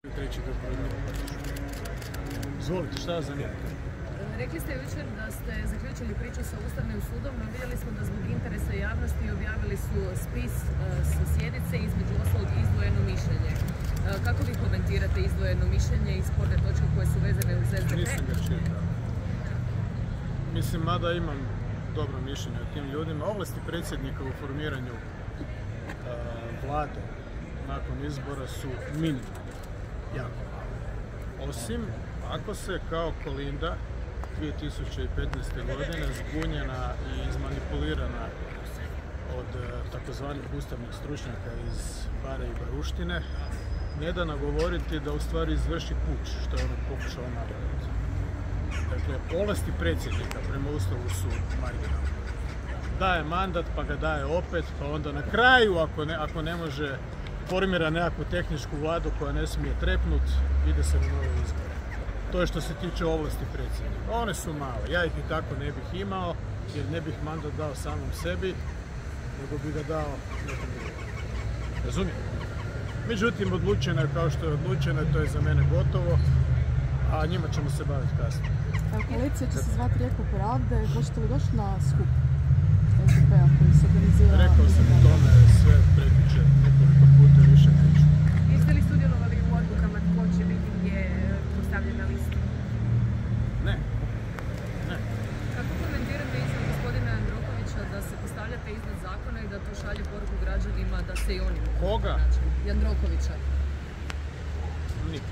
Treći Izvolite, šta vas zanima? Rekli ste jučer da ste zaključili priču sa Ustavnim sudom, no vidjeli smo da zbog interesa javnosti objavili su spis sa sjednice, između ostalog izdvojeno mišljenje. Kako vi komentirate izdvojeno mišljenje i sporne točke koje su vezane uz SDP? Nisam ga čitao. Mislim, mada imam dobro mišljenje o tim ljudima. Ovlasti predsjednika u formiranju vlade nakon izbora su minimalne. Jako malo. Osim ako se kao Kolinda 2015. godine zbunjena i izmanipulirana od takozvanih ustavnih stručnjaka iz Bare i Baruštine ne da nagovoriti da u stvari izvrši puč, što je ono pokušao napraviti. Dakle, ovlasti predsjednika prema Ustavu su marginalne. Daje mandat, pa ga daje opet, pa onda na kraju, ako ne može, formira nekakvu tehničku vladu koja ne smije trepnut, ide se na nove izbore. To je što se tiče ovlasti predsjednika. One su male. Ja ih i tako ne bih imao, jer ne bih mandat dao samom sebi, nego bi ga dao nekom drugom. Razumijem? Međutim, odlučeno je kao što je odlučeno, to je za mene gotovo, a njima ćemo se baviti kasnije. Koalicija će se zvati Rijeka pravde. Hoćete li doći na skup SDP-a koji se organizira? Rekao sam o tome sve prekjučer nekoliko puta, više neću. Jeste li sudjelovali u odlukama tko će biti gdje postavljen na listu? Ne. Kako komentirate izjave gospodina Jandrokovića da se postavljate iznad zakona i da to šalje poruku građanima da se i oni mogu? Koga? Jandrokovića. Nikad.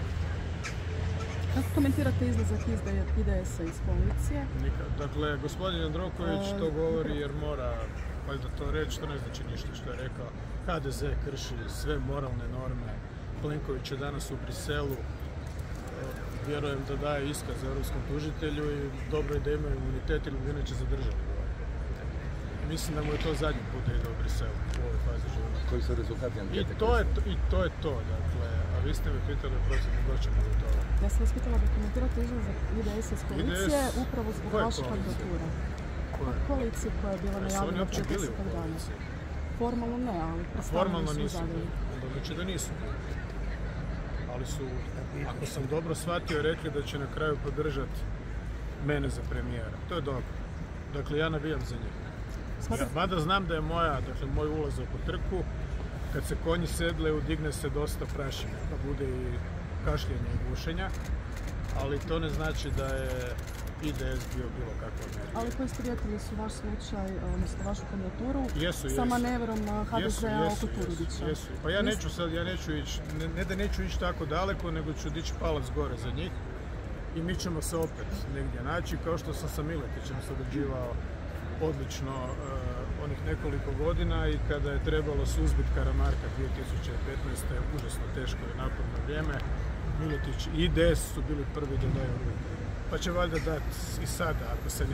Kako komentirate izlazak IDS-a iz koalicije? Nikad. Dakle, gospodin Jandroković to govori jer mora valjda to reći, to ne znači ništa što je rekao. HDZ krši sve moralne norme. Plenković je danas u Briselu. Vjerujem da daje iskaz europskom tužitelju i dobro je da imaju imunitet ili bi inače zadržali. Mislim da mu je to zadnji put da ide u Briselu u ovoj fazi života. Koji su rezultati ankete? I to je to, dakle, a vi ste me pitali procjenu doćemo do toga. Ja sam vas pitala da komentirate izlazak IDS iz koalicije upravo zbog vaše kandidature. Koalicije koja je bila najavljena prije 10 dana. Formalno ne, ali formalno nisu bili. Znači da nisu bili. Ali su, ako sam dobro shvatio, rekli da će na kraju podržati mene za premijera. To je dobro. Dakle, ja navijam za njih. Mada znam da je moj ulazak u trku, kad se konji sedle, digne se dosta prašine, pa bude i kašljenja i gušenja, ali to ne znači da je IDS bio bilo kakva mjera. Ali poistovjetili su vaš slučaj, odnosno vašu kandidaturu sa manevrom HDZ-a oko Turudića. Jesu. Pa ja neću ići, ne da neću ići tako daleko, nego ću dići palac gore za njih i mi ćemo se opet negdje naći, kao što sam sa Miletićem surađivao odlično onih nekoliko godina i kada je trebalo suzbiti Karamarka 2015. užasno teško i naporno vrijeme, Miletić i IDS su bili prvi da daju ruku. Pa će valjda dati i sada ako se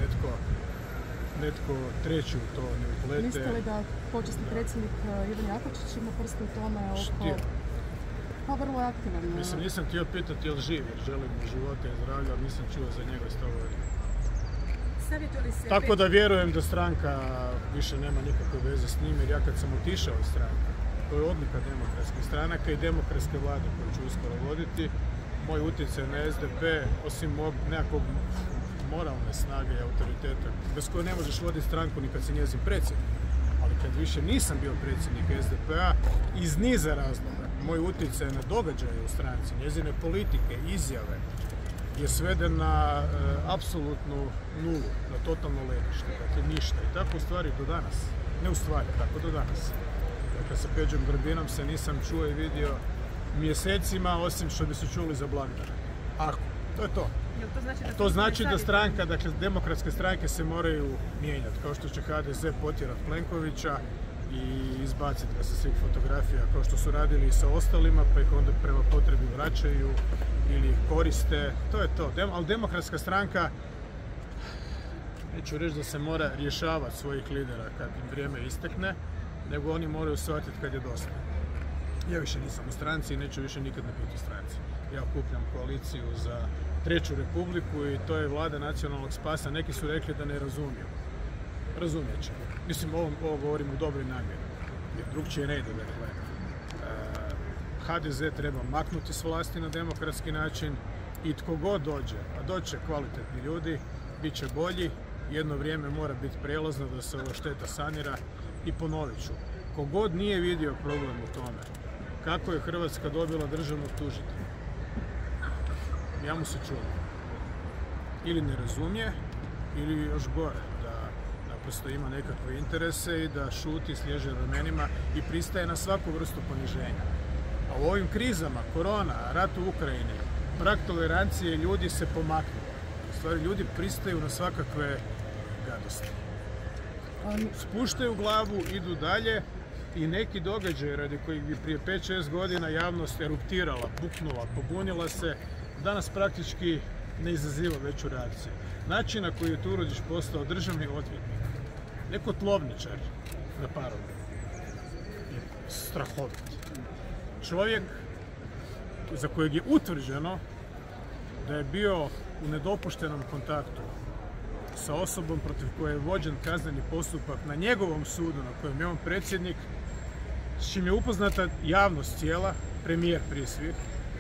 netko treći u to ne uplete. Mislite li da počasni predsjednik Ivan Jakovčić ima prste u tome oko... Pa vrlo je aktivan. Mislim, nisam htio pitati je li živ, jer želim života i zdravlja, ali nisam čuo za njega iz toga. Tako da vjerujem da stranka više nema nikakve veze s njim, jer ja kad sam otišao iz stranke, to je odlika demokratskih stranaka i demokratske vlade koju ću uskoro voditi, moj utjecaj na SDP, osim nekakvog moralne snage i autoriteta, bez koje ne možeš voditi stranku ni kad si njezin predsjednik. Ali kad više nisam bio predsjednik SDP-a, iz niza razloga, moj utjecaj na događaje u stranci, njezine politike, izjave, je sveden na apsolutnu nulu, na totalno lenište, dakle ništa. I tako u stvari do danas, ne u stvari, tako do danas. Dakle, sa Peđom Grbinom se nisam čuo i vidio mjesecima, osim što bi se čuli za blagdane. Ako, to je to. To znači da stranka, dakle demokratske stranke se moraju mijenjati, kao što će HDZ potjerati Plenkovića i izbaciti ga sa svih fotografija, kao što su radili i sa ostalima, pa ih onda prema potrebi vraćaju ili ih koriste. To je to. Ali demokratska stranka, neću reći da se mora rješavati svojih lidera kad im vrijeme istekne, nego oni moraju shvatiti kad je dosta. Ja više nisam u stranci i neću više nikad ne biti u stranci. Ja okupljam koaliciju za Treću republiku i to je vlada nacionalnog spasa. Neki su rekli da ne razumiju. Razumijet će. Mislim, ovo govorim u dobroj namjeri, jer drugčije ne ide. Dakle, HDZ treba maknuti s vlasti na demokratski način i tko god dođe, a doće kvalitetni ljudi, bit će bolji, jedno vrijeme mora biti prijelazno da se ova šteta sanira i ponovit ću. Kogod nije vidio problem u tome kako je Hrvatska dobila državnog tužitelja, ja mu se čudim. Ili ne razumije, ili još gore, da naprosto ima nekakve interese i da šuti, sliježe ramenima i pristaje na svaku vrstu poniženja. A u ovim krizama, korona, rat u Ukrajini, prag tolerancije ljudi se pomaknu. U stvari, ljudi pristaju na svakakve gadosti. Spuštaju glavu, idu dalje i neki događaj radi kojih bi prije 5-6 godina javnost eruptirala, puknula, pobunila se, danas praktički ne izaziva veću reakciju. Način na koji je Turudić postao državni odvjetnik, ne kotlovničar na parovi, je strahovit. Čovjek za kojeg je utvrđeno da je bio u nedopuštenom kontaktu sa osobom protiv koje je vođen kazneni postupak na njegovom sudu na kojem je on predsjednik, s čim je upoznata javnost cijela, premijer prije svih,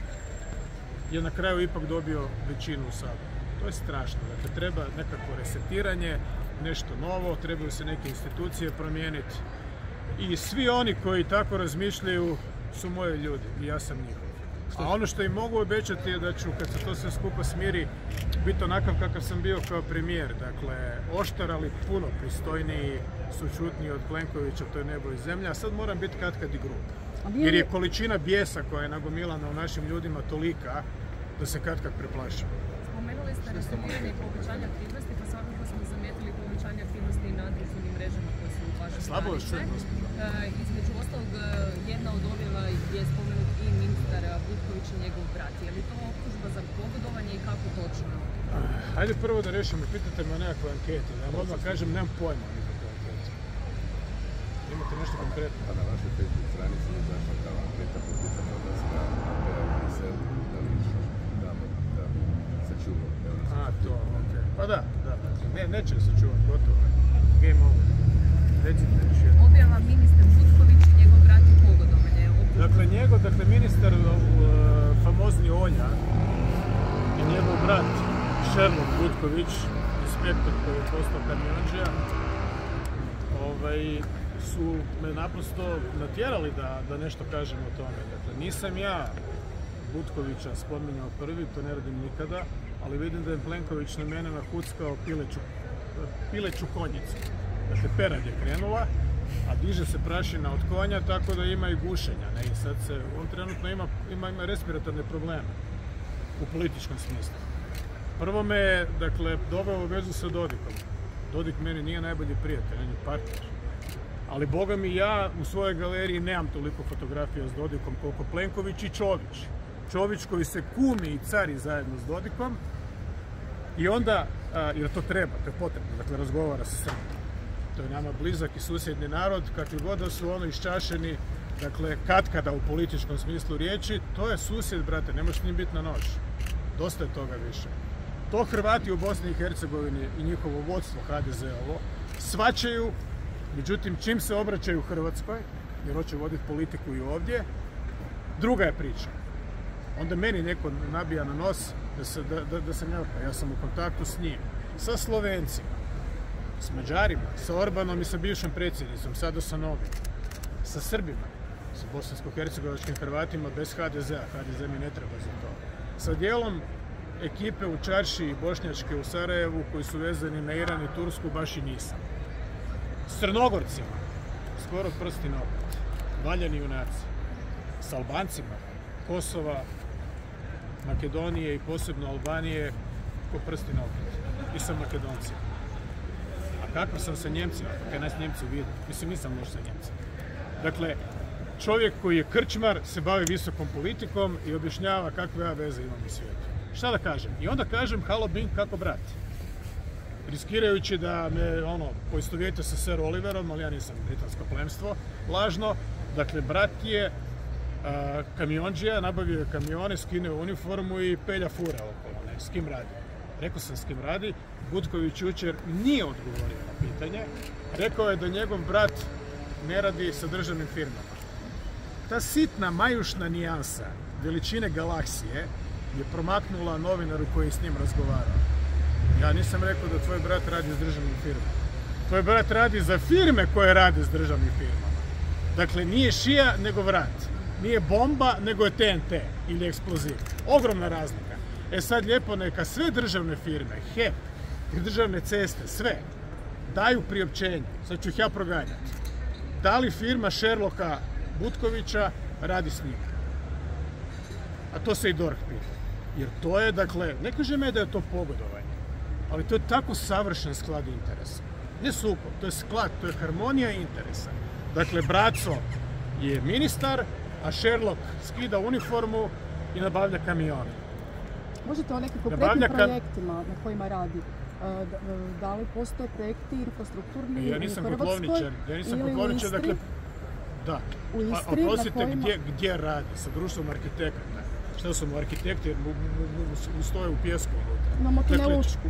je na kraju ipak dobio većinu u Saboru. To je strašno. Dakle, treba nekako resetiranje, nešto novo, trebaju se neke institucije promijeniti. I svi oni koji tako razmišljaju su moji ljudi i ja sam njihov. A ono što im mogu obećati je da ću, kad se to sve skupa smiri, biti onakav kakav sam bio kao premijer. Dakle, oštar, ali puno pristojniji, sućutniji od Plenkovića, to je nebo i zemlja. A sad moram biti katkad i grub. Jer je količina bijesa koja je nagomilana u našim ljudima tolika da se katkad preplašimo. Spomenuli ste resetiranje i povećanje aktivnosti, pa svakako smo zamijetili povećanje aktivnosti i na društvenim mrežama koje su u vašem granice. Između ostalog, jedna od objava je spomenut i ministar Butković i njegov brat. Je li to optužba za pogodovanje i kako točno? Hajde prvo da rešimo, pitate me o nekakve ankete. Da vam odmah kažem, nemam pojma o nekakve ankete. Imate nešto konkretno? Pa na vašoj Facebook stranici je zašla kao anketa po pitanju da se da PIXSELL, da li da sačuva. A, to, okej. Pa da. Neće se čuvati, gotovo. Game over. Recite još jedno. Objava ministar Butković i njegov brat i pogodovanje. Dakle, ministar famozni Olja i njegov brat Sherlock Butković, inspektor koji je postao kamionđija, su me naprosto natjerali da nešto kažem o tome. Dakle, nisam ja Butkovića spominjao prvi, to ne radim nikada, ali vidim da je Plenković na mene nakuckao pileću konjicu. Dakle, perad je krenula, a diže se prašina od konja, tako da ima i gušenja. I sad on trenutno ima respiratorne probleme u političkom smislu. Prvo me je, doveo u vezu sa Dodikom. Dodik meni nije najbolji prijatelj, on je partner. Ali boga mi, ja u svojoj galeriji nemam toliko fotografija s Dodikom koliko Plenković i Čović. Čović koji se kumi i cari zajedno s Dodikom i onda, jer to treba, to je potrebno, razgovara sa Srbima. To je nama blizak i susjedni narod, kakvi god da su iščašeni, katkada u političkom smislu riječi, to je susjed, brate, ne možeš s njim biti na nož. Dosta je toga više. To Hrvati u Bosni i Hercegovini i njihovo vodstvo HDZ-ovo shvaćaju, međutim, čim se obraćaju Hrvatskoj, jer hoće voditi politiku i ovdje, druga je priča. Onda meni neko nabija na nos da sam ja sam u kontaktu s njim, sa Slovencima, s Mađarima, sa Orbanom i sa bivšom predsjednicom, sada sa novim, sa Srbima, sa bosansko-hercegovačkim Hrvatima bez HDZ-a, HDZ mi ne treba za to, sa dijelom ekipe u Čarši i Bošnjačke u Sarajevu koji su vezani na Iran i Tursku, baš i nisam. S Crnogorcima, skoro prsti na opet, valjani junaci, s Albancima, Kosova, Makedonije i posebno Albanije, ko prsti na opet, i sa Makedoncima. A kako sam sa Njemcima, kad nas Njemci vide, mislim nisam loš sa Njemcima. Dakle, čovjek koji je krčmar, se bavi visokom politikom i objašnjava kakve ja veze imam u svijetu. Šta da kažem? I onda kažem, halo Bing, kako brat? Riskirajući da me poistovijete sa Sir Oliverom, ali ja nisam britansko plemstvo, lažno. Dakle, brat je kamionđija, nabavio je kamione, skinuo uniformu i pelja fure okolo. S kim radi? Rekao sam s kim radi. Butković jučer nije odgovorio na pitanje. Rekao je da njegov brat ne radi sa državnim firmama. ta sitna majušna nijansa veličine galaksije je promaknula novinaru koji je s njim razgovarao. Ja nisam rekao da tvoj brat radi s državnim firmama. Tvoj brat radi za firme koje rade s državnim firmama. Dakle, nije šija nego vrat. Nije bomba nego je TNT ili eksploziv. Ogromna razlika. E sad lijepo neka sve državne firme, HEP i državne ceste, sve, daju priopćenje. Sad ću ih ja proganjati. Da li firma Sherlocka Butkovića radi s njim? A to se i DORH pita. Jer to je, dakle, ne kažem da je to pogodovanje, ali to je tako savršen sklad interesa. Ne sukob, to je sklad, to je harmonija interesa. Dakle, braco je ministar, a Sherlock skida uniformu i nabavlja kamione. Možete o nekim konkretnim projektima na kojima radi? Da li postoje projekti infrastrukturni ja nisam u Hrvatskoj ili u Istri? Dakle, da. U Istri, oprostite, kojima... gdje radi? Sa društvom arhitekata. Šta su mu arhitekti jer stoje u pjesku? Imamo tu Neučku.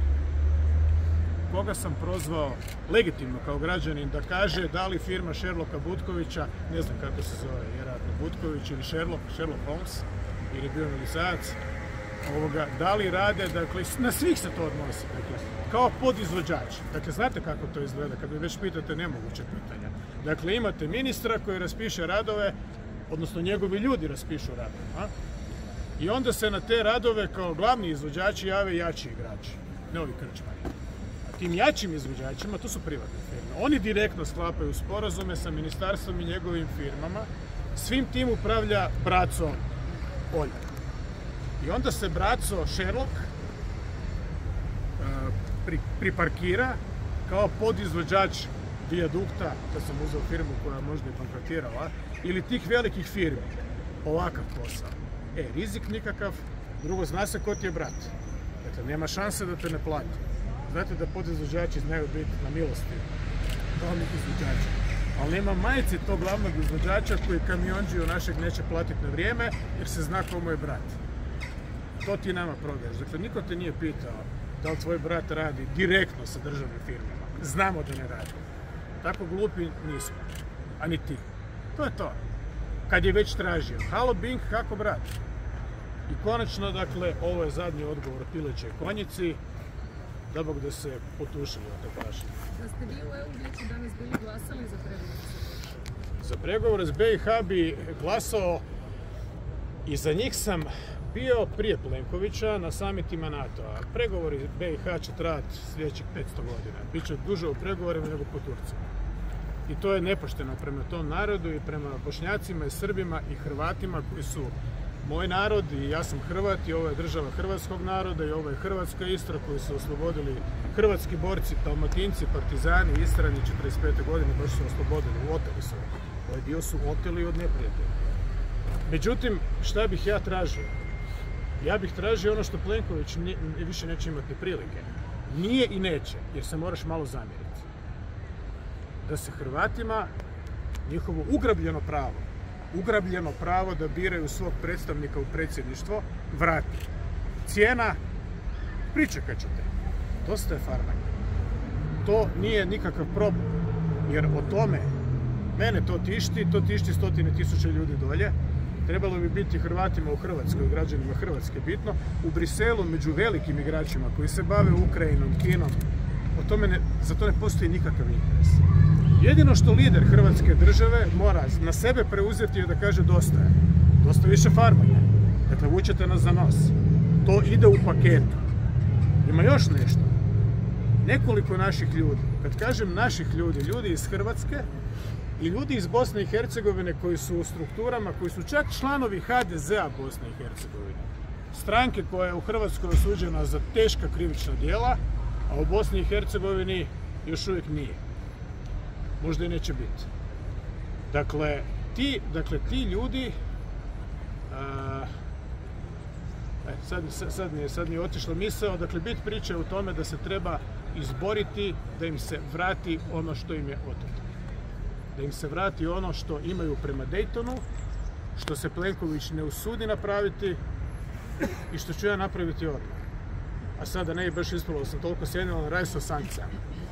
Koga sam prozvao legitimno kao građanin da kaže da li firma Sherlocka Butkovića, ne znam kako se zove, vjerojatno Butković ili Sherlock Holmes, ili je bio milicajac, da li rade, dakle, na svih se to odnosi, dakle, kao podizvođač. Dakle, znate kako to izgleda, kad mi već pitate nemoguće pitanja. Dakle, imate ministra koji raspiše radove, odnosno njegovi ljudi raspišu radove, a? I onda se na te radove kao glavni izvođači jave jači igrači, ne ovi krčmari. Tim jačim izvođačima, to su privatne firme. Oni direktno sklapaju sporazume sa ministarstvom i njegovim firmama. Svim tim upravlja braco Olja. I onda se braco Sherlock priparkira kao podizvođač vijadukta, da sam uzeo firmu koja možda je bankrotirala, ili tih velikih firmi. Ovakav posao. Rizik nikakav, drugo, zna se ko ti je brat. Dakle, nema šanse da te ne plati. Znate da podizvođači znaju biti na milosti glavnih izvođača. Ali nema majici tog glavnog izvođača koji kamionđiju našeg neće platiti na vrijeme jer se zna komu je brat. To ti nama prodaš. Dakle, niko te nije pitao da li tvoj brat radi direktno sa državnim firmama. Znamo da ne radi. Tako glupi nismo. A ni ti. To je to. Kad je već tražio. Halo Bing, kako brat? I konačno, dakle, ovo je zadnji odgovor pilećoj konjici. Da bog da se potušili od te paše. Da ste vi u EU Vijeću danas bili glasali za pregovore? Za pregovore s BiH bi glasao i za njih sam bio prije Plenkovića na samitima NATO-a. Pregovori BiH će trajati sljedećih 500 godina. Biće duže u pregovorima nego po Turcima. I to je nepošteno prema tom narodu i prema Bošnjacima i Srbima i Hrvatima koji su moj narod i ja sam Hrvat i ovo je država hrvatskog naroda i ovo je Hrvatska Istra koju su oslobodili hrvatski borci, Dalmatinci, partizani, Istrani 45. godine baš su oslobodili, oteli su. Ovaj dio su oteli od neprijatelja. Međutim, šta bih ja tražio? Ja bih tražio ono što Plenković više neće imati prilike. Nije i neće, jer se moraš malo zamjeriti. Da se Hrvatima njihovo ugrabljeno pravo da biraju svog predstavnika u predsjedništvo vrati. Cijena, pričekat ćete. Dosta je farbanja. To nije nikakav problem. Jer o tome, mene to tišti 100.000 ljudi dolje. Trebalo bi biti Hrvatima u Hrvatskoj, građanima Hrvatske bitno. U Briselu, među velikim igračima koji se bave Ukrajinom, Kinom, za to ne postoji nikakav interes. Jedino što lider Hrvatske države mora na sebe preuzeti je da kaže dosta je. Dosta više farbanja. Dakle, vučete nas za nos. To ide u paketu. Ima još nešto. Nekoliko naših ljudi. Kad kažem naših ljudi, ljudi iz Hrvatske i ljudi iz Bosne i Hercegovine koji su u strukturama, koji su čak članovi HDZ-a Bosne i Hercegovine. Stranke koja je u Hrvatskoj osuđena za teška krivična djela, a u Bosni i Hercegovini još uvijek nije. Možda i neće biti. Dakle, ti ljudi, sad mi je otišla misao, dakle, bit priče u tome da se treba izboriti da im se vrati ono što im je oteto. Da im se vrati ono što imaju prema Daytonu, što se Plenković ne usudi napraviti i što ću ja napraviti odmah. A sada ne bi baš ispalo, sam toliko sjedila na raj sa sankcijama.